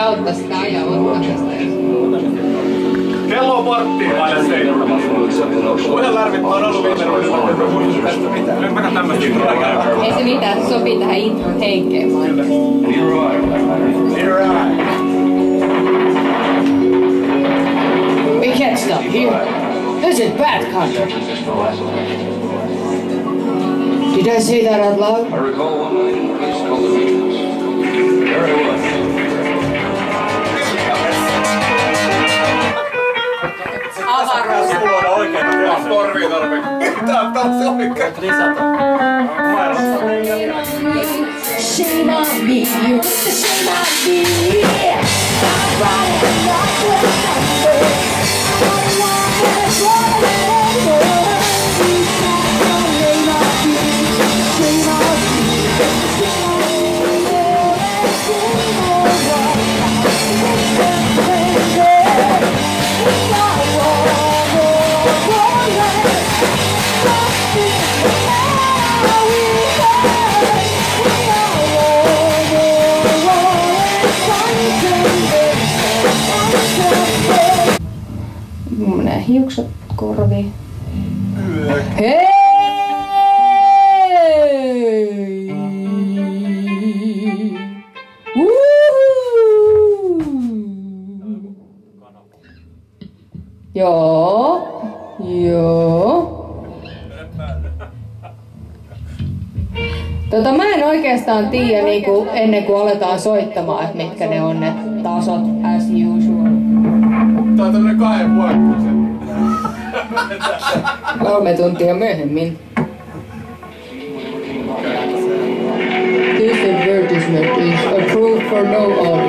Sekin auttaa sitä ajaa ottamisesta. Kello on porttiin vaille 7. Kuinka lärvittää on ollut viime ruudella? Tästä mitään. Nyt mä tämmöistä introa. Ei se mitään, se sopii tähän intron henkeen. We can't stop here. This is bad country. Did I say that out loud? I recall one night in a place called the Bydgoszcz. There I was. Avaruus. Sulla on oikein. Mä korviin tarpeeksi. Pitää taas oikein. Lisätä. Shame on me, you put the shame on me. I'm running like a number. I'm the one that's running over. You can't blame on me. Shame on me. Shame on me. Shame on me. Mun menee hiukset korviin. Hei! Joo. Mä en oikeastaan tiedä niinku, ennen kuin aletaan soittamaan, että mitkä ne on ne tasot as usual. Tää on tämmönen 2,5. 3 tuntia myöhemmin. This advertisement is approved for no audio.